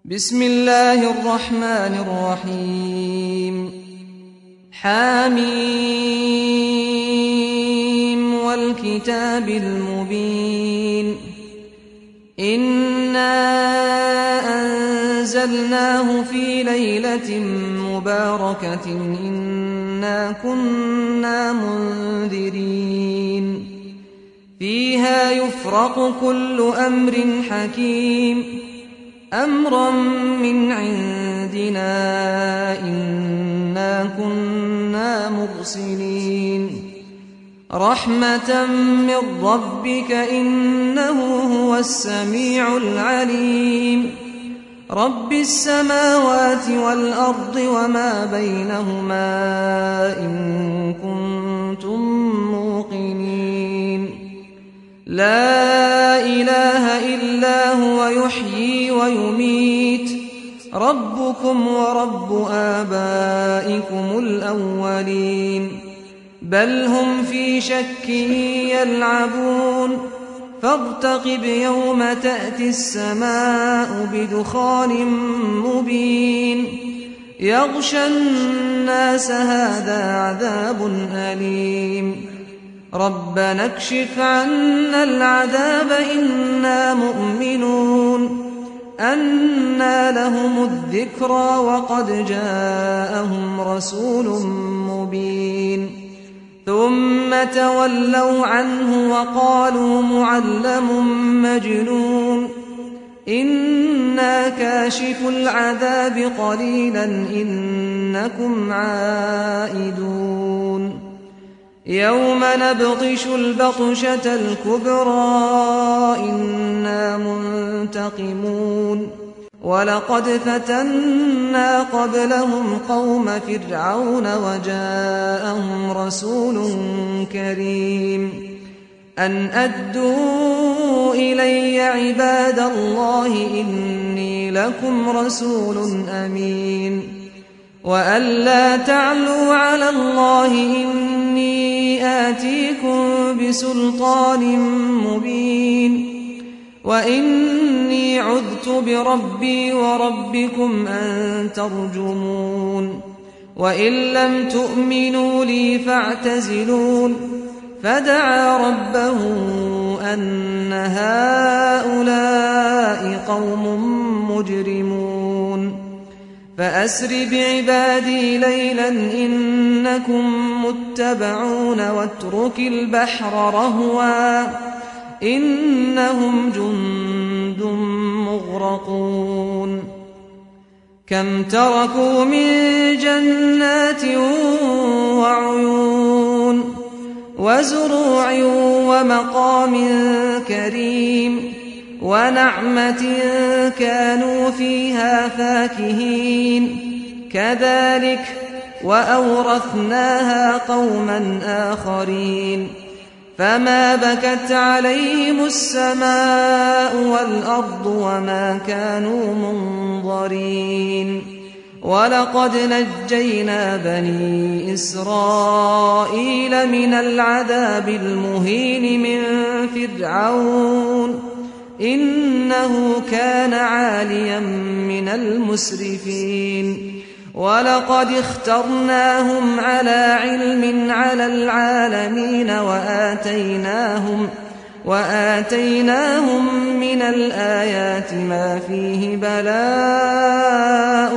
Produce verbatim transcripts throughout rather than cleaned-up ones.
بسم الله الرحمن الرحيم حميم والكتاب المبين إنا أنزلناه في ليلة مباركة إنا كنا منذرين فيها يفرق كل أمر حكيم أمرا من عندنا إنا كنا مرسلين رحمة من ربك إنه هو السميع العليم رب السماوات والأرض وما بينهما إن كنتم موقنين لا إله إلا هو يحيي ويميت ربكم ورب آبائكم الأولين بل هم في شك يلعبون فارتقب يوم تأتي السماء بدخان مبين يغشى الناس هذا عذاب أليم ربنا اكشف عنا العذاب إنا مؤمنون أنى لهم الذكرى وقد جاءهم رسول مبين ثم تولوا عنه وقالوا معلم مجنون إنا كاشف العذاب قليلا إنكم عائدون يوم نبطش البطشة الكبرى إنا منتقمون ولقد فتنا قبلهم قوم فرعون وجاءهم رسول كريم أن أدوا إلي عباد الله إني لكم رسول أمين وأن لا تعلوا على الله إني آتيكم بسلطان مبين وإني عذت بربي وربكم أن ترجمون وإن لم تؤمنوا لي فاعتزلون فدعا ربه أن هؤلاء قوم مجرمون فأسر بعبادي ليلا إنكم متبعون واترك البحر رهوا إنهم جند مغرقون كم تركوا من جنات وعيون وزروع ومقام كريم ونعمة كانوا فيها فاكهين كذلك وأورثناها قوما آخرين فما بكت عليهم السماء والأرض وما كانوا منظرين ولقد نجينا بني إسرائيل من العذاب المهين من فرعون إنه كان عاليا من المسرفين ولقد اخترناهم على علم على العالمين وآتيناهم وآتيناهم من الآيات ما فيه بلاء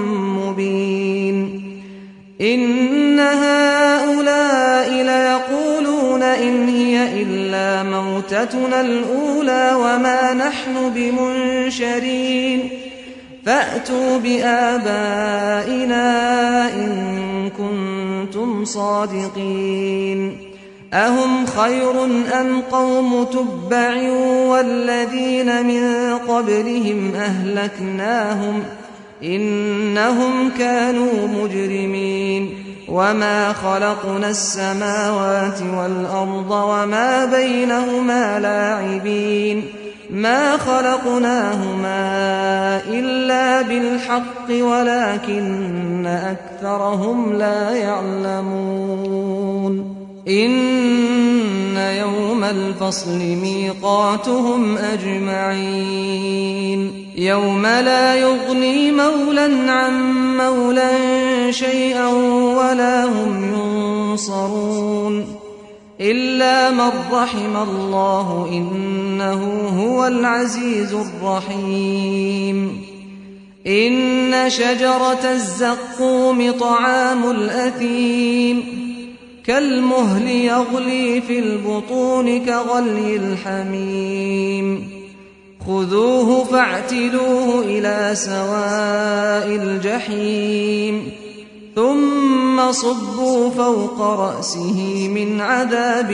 مبين إن هؤلاء ليقولون إن هي إلا موتتنا الأولى وما نحن بمنشرين فأتوا بآبائنا إن كنتم صادقين أهم خير أم قوم تبع والذين من قبلهم أهلكناهم إنهم كانوا مجرمين وما خلقنا السماوات والأرض وما بينهما لاعبين ما خلقناهما إلا بالحق ولكن أكثرهم لا يعلمون إن يوم الفصل ميقاتهم أجمعين يوم لا يغني مولى عن مولى شيئا ولا هم ينصرون إلا من رحم الله إنه هو العزيز الرحيم إن شجرة الزقوم طعام الأثيم كالمهل يغلي في البطون كغلي الحميم خذوه فاعتلوه إلى سواء الجحيم ثم صبوا فوق رأسه من عذاب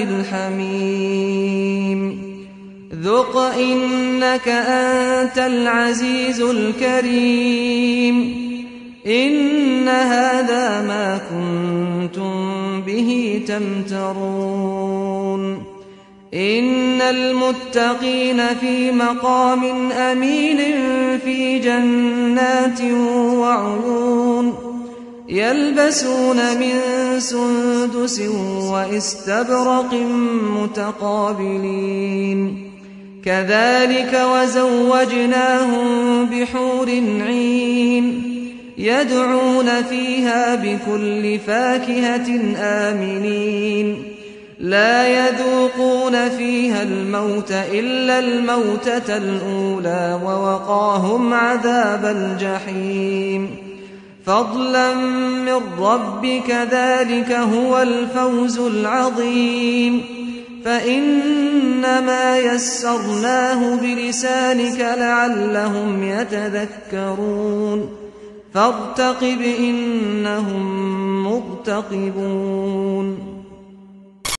الحميم ذق إنك أنت العزيز الكريم إن هذا ما كنتم به تمترون إن المتقين في مقام أمين في جنات وعيون يلبسون من سندس واستبرق متقابلين كذلك وزوجناهم بحور عين يدعون فيها بكل فاكهة آمنين لا يذوقون فيها الموت إلا الموتة الأولى ووقاهم عذاب الجحيم فضلا من ربك ذلك هو الفوز العظيم فإنما يسرناه بلسانك لعلهم يتذكرون فارتقب إنهم مرتقبون